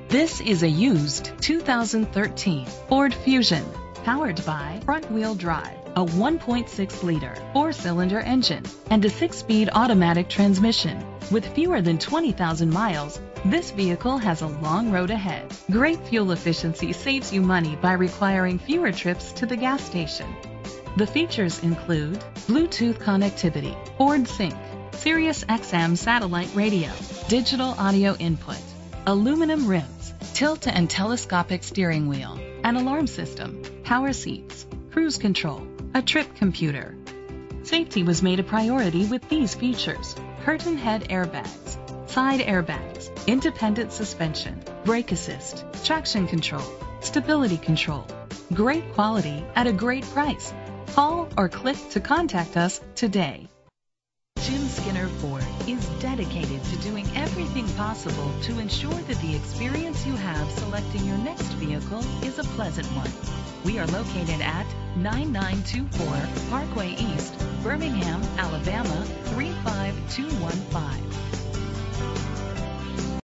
This is a used 2013 Ford Fusion, powered by front-wheel drive, a 1.6-liter four-cylinder engine, and a 6-speed automatic transmission. With fewer than 20,000 miles, this vehicle has a long road ahead. Great fuel efficiency saves you money by requiring fewer trips to the gas station. The features include Bluetooth connectivity, Ford Sync, Sirius XM satellite radio, digital audio input, aluminum rims, tilt and telescopic steering wheel, an alarm system, power seats, cruise control, a trip computer. Safety was made a priority with these features: curtain head airbags, side airbags, independent suspension, brake assist, traction control, stability control. Great quality at a great price. Call or click to contact us today. Jim Skinner Ford is dedicated to doing everything possible to ensure that the experience you have selecting your next vehicle is a pleasant one. We are located at 9924 Parkway East, Birmingham, Alabama 35215.